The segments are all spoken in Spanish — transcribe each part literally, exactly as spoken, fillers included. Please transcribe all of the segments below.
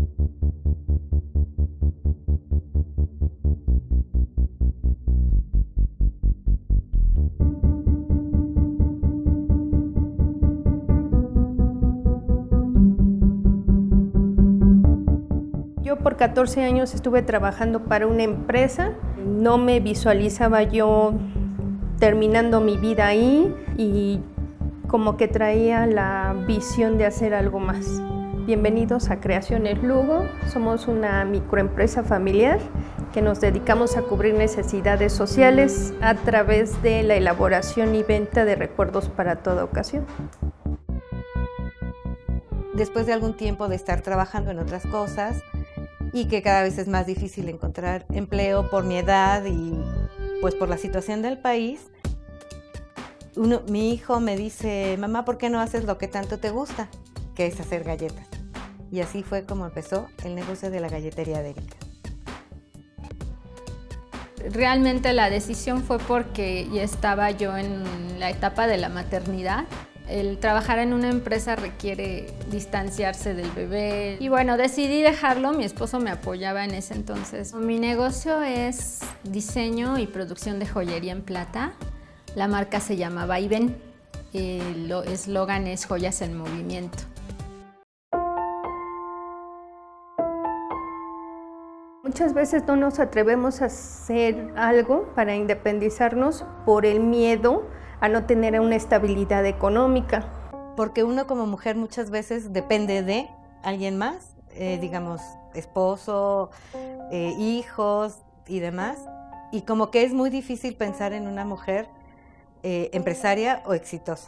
Yo por catorce años estuve trabajando para una empresa, no me visualizaba yo terminando mi vida ahí y como que traía la visión de hacer algo más. Bienvenidos a Creaciones Lugo, somos una microempresa familiar que nos dedicamos a cubrir necesidades sociales a través de la elaboración y venta de recuerdos para toda ocasión. Después de algún tiempo de estar trabajando en otras cosas y que cada vez es más difícil encontrar empleo por mi edad y pues por la situación del país, uno, mi hijo me dice, mamá, ¿por qué no haces lo que tanto te gusta? Que es hacer galletas. Y así fue como empezó el negocio de la galletería de Erika. Realmente la decisión fue porque ya estaba yo en la etapa de la maternidad. El trabajar en una empresa requiere distanciarse del bebé y bueno, decidí dejarlo, mi esposo me apoyaba en ese entonces. Mi negocio es diseño y producción de joyería en plata, la marca se llama Vaivén, el eslogan es Joyas en Movimiento. Muchas veces no nos atrevemos a hacer algo para independizarnos por el miedo a no tener una estabilidad económica. Porque uno como mujer muchas veces depende de alguien más, eh, digamos esposo, eh, hijos y demás, y como que es muy difícil pensar en una mujer eh, empresaria o exitosa.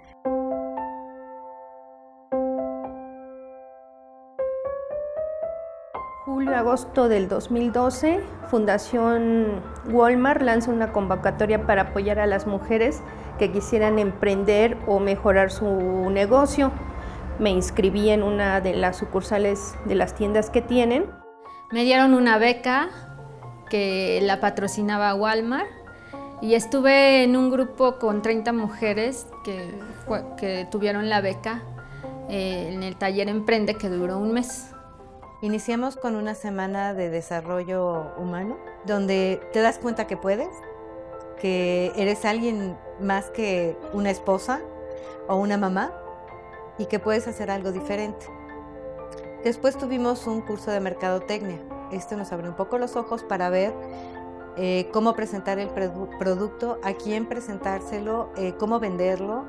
Julio-agosto del dos mil doce, Fundación Walmart lanza una convocatoria para apoyar a las mujeres que quisieran emprender o mejorar su negocio. Me inscribí en una de las sucursales de las tiendas que tienen. Me dieron una beca que la patrocinaba Walmart y estuve en un grupo con treinta mujeres que, fue, que tuvieron la beca eh, en el taller Emprende, que duró un mes. Iniciamos con una semana de desarrollo humano, donde te das cuenta que puedes, que eres alguien más que una esposa o una mamá y que puedes hacer algo diferente. Después tuvimos un curso de mercadotecnia. Esto nos abrió un poco los ojos para ver eh, cómo presentar el producto, a quién presentárselo, eh, cómo venderlo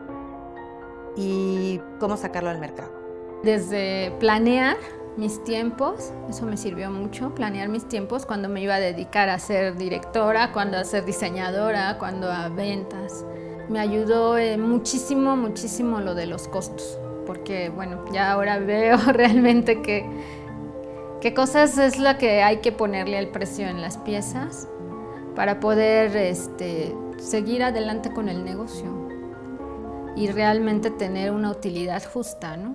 y cómo sacarlo al mercado. Desde planear mis tiempos, eso me sirvió mucho, planear mis tiempos, cuando me iba a dedicar a ser directora, cuando a ser diseñadora, cuando a ventas. Me ayudó eh, muchísimo, muchísimo lo de los costos, porque bueno, ya ahora veo realmente que qué cosas es lo que hay que ponerle al precio en las piezas para poder este, seguir adelante con el negocio y realmente tener una utilidad justa, ¿no?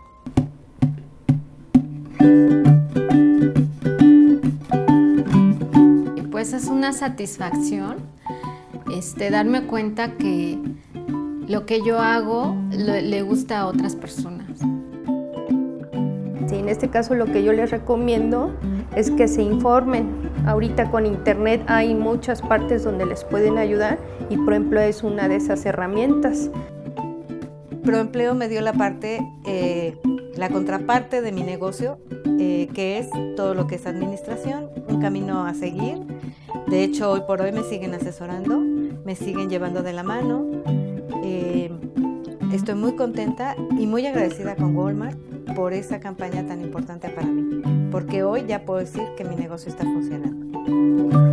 Pues es una satisfacción este, darme cuenta que lo que yo hago le, le gusta a otras personas. Sí, en este caso lo que yo les recomiendo es que se informen. Ahorita con internet hay muchas partes donde les pueden ayudar y Proempleo es una de esas herramientas. Proempleo me dio la parte, eh, la contraparte de mi negocio, eh, que es todo lo que es administración, un camino a seguir. De hecho, hoy por hoy me siguen asesorando, me siguen llevando de la mano. Eh, estoy muy contenta y muy agradecida con Walmart por esa campaña tan importante para mí, porque hoy ya puedo decir que mi negocio está funcionando.